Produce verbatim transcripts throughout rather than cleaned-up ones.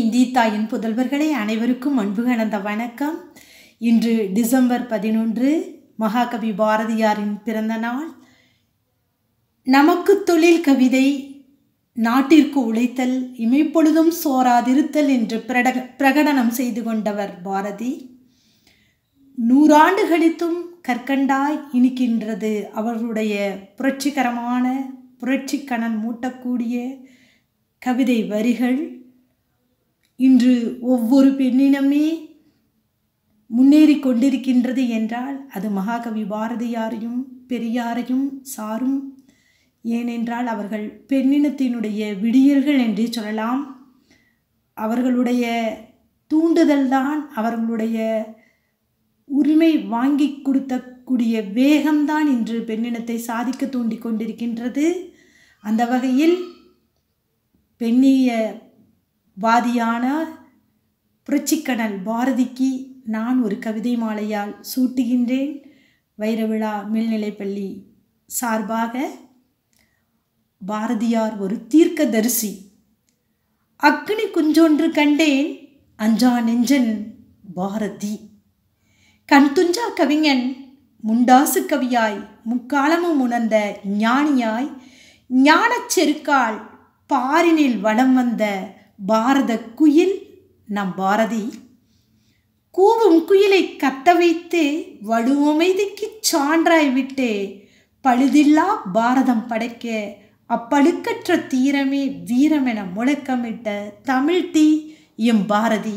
இந்தி தாயின் புதல்வர்களே, அனைவருக்கும் அன்பு கலந்த வணக்கம். இன்று டிசம்பர் பதினொன்று, மகாகவி பாரதியாரின் பிறந்த நாள். நமக்கு தொழில் கவிதை, நாட்டிற்கு உழைத்தல், இமைப்பொழுதும் சோராதிருத்தல் என்று பிரட பிரகடனம் செய்து கொண்டவர் பாரதி. நூறாண்டு கழித்தும் கற்கண்டாய் இனிக்கின்றது அவர்களுடைய புரட்சிகரமான புரட்சி கணல் மூட்டக்கூடிய கவிதை வரிகள். இன்று ஒவ்வொரு பெண்ணினமே முன்னேறி கொண்டிருக்கின்றது என்றால் அது மகாகவி பாரதியாரையும் பெரியாரையும் சாரும். ஏனென்றால் அவர்கள் பெண்ணினத்தினுடைய விடியல்கள் என்றே சொல்லலாம். அவர்களுடைய தூண்டுதல்தான் அவர்களுடைய உரிமை வாங்கி கொடுத்தக்கூடிய வேகம்தான் இன்று பெண்ணினத்தை சாதிக்க தூண்டி கொண்டிருக்கின்றது. அந்த வகையில் பெண்ணிய வாதியான புரட்சிக்கணல் பாரதிக்கு நான் ஒரு கவிதை மாலையால் சூட்டுகின்றேன். வைரவிழா மேல்நிலைப்பள்ளி சார்பாக. பாரதியார் ஒரு தீர்க்கதரிசி. அக்னி குஞ்சொன்று கண்டேன் அஞ்சா நெஞ்சன் பாரதி. கண் துஞ்சா கவிஞன் முண்டாசு கவியாய் முக்காலமும் உணர்ந்த ஞானியாய் ஞானச் செருக்கால் பாரினில் வலம் வந்த பாரத குயில் நம் பாரதி. கூவும் குயிலை கத்த வைத்து வலுவமைதிக்கு சான்றாய் விட்டு பழுதில்லா பாரதம் படைக்க அப்பழுக்கற்ற தீரமே வீரமென முழக்கமிட்ட தமிழ் தீ எம் பாரதி.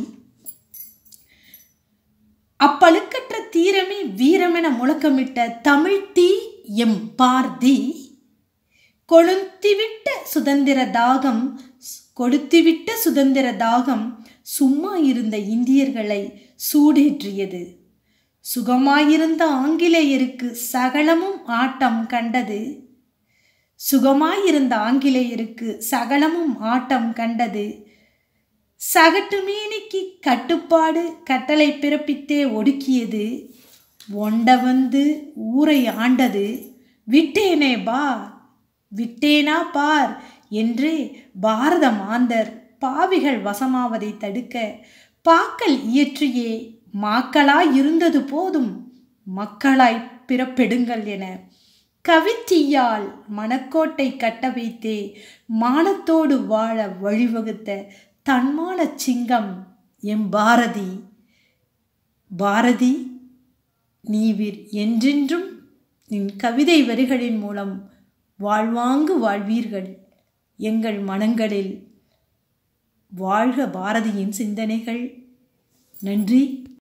அப்பழுக்கற்ற தீரமே வீரமென முழக்கமிட்ட தமிழ் தீ எம் பாரதி. கொளுத்திவிட்ட சுதந்திர தாகம் கொடுத்துவிட்ட சுதந்திர தாகம் சும்மா இருந்த இந்தியர்களை சூடேற்றியது. சுகமாயிருந்த ஆங்கிலேயருக்கு சகலமும் ஆட்டம் கண்டது. சுகமாயிருந்த ஆங்கிலேயருக்கு சகலமும் ஆட்டம் கண்டது. சகட்டு மீனிக்கு கட்டுப்பாடு கட்டளை பிறப்பித்தே ஒடுக்கியது. ஒண்ட வந்து ஊரை ஆண்டது. விட்டேனே பா விட்டேனா பார் என்று பாரத மாந்தர் பாவிகள் வசமாவதை தடுக்க பாக்கள் இயற்றியே மாக்களாய் இருந்தது போதும் மக்களாய் பிறப்பெடுங்கள் என கவித்தீயால் மணக்கோட்டை கட்ட வைத்தே மானத்தோடு வாழ வழிவகுத்த தன்மான சிங்கம் எம் பாரதி. பாரதி, நீவிர் என்றென்றும் நின் கவிதை வரிகளின் மூலம் வாழ்வாங்கு வாழ்வீர்கள். எங்கள் மனங்களில் வாழ்க பாரதியின் சிந்தனைகள். நன்றி.